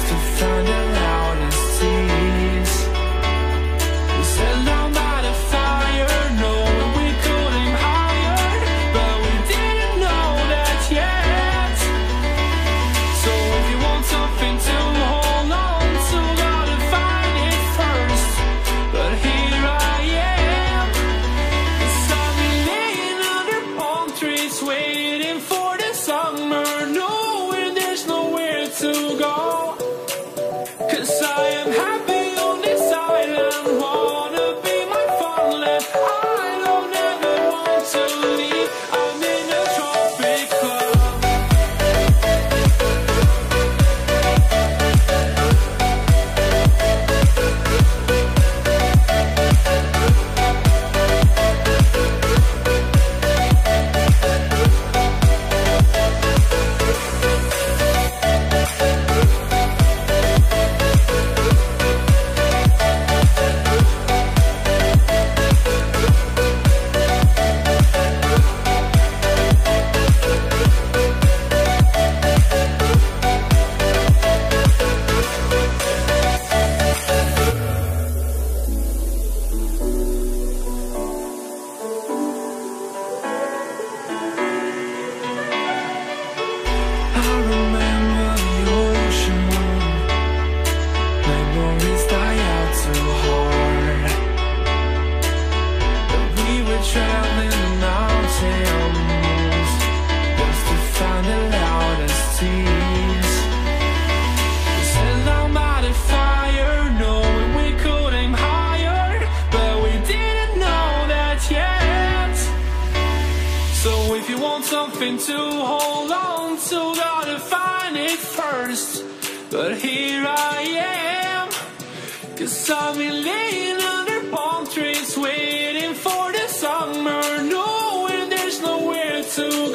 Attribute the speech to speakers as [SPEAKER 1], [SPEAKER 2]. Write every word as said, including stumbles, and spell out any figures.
[SPEAKER 1] to find the loudest tears. We sat down by the fire, knowing we could aim higher, but we didn't know that yet. So if you want something to hold on to, gotta find it first. But here I am, 'cause I've been laying under palm trees, waiting for the summer, knowing there's nowhere to go. 'Cause I am happy on this island, wanna be my farmland. I don't ever want to leave, I'm in a tropic club. I remember the ocean, memories die out too hard. But we were traveling the mountains just to find the loudest tears. We sat down by the fire, knowing we could aim higher, but we didn't know that yet. So if you want something to hold on to, gotta find it first. But here I am, 'cause I've been laying under palm trees, waiting for the summer, knowing there's nowhere to